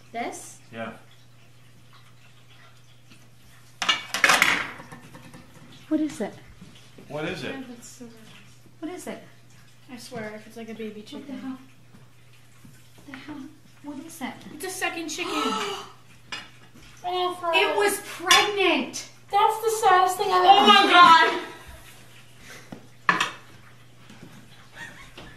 This? Yeah. What is it? What is it? What is it? I swear, if it's like a baby chicken. What the hell? What the hell? What is that? It's a second chicken. Oh, It was pregnant. That's the saddest thing I've ever Oh my God!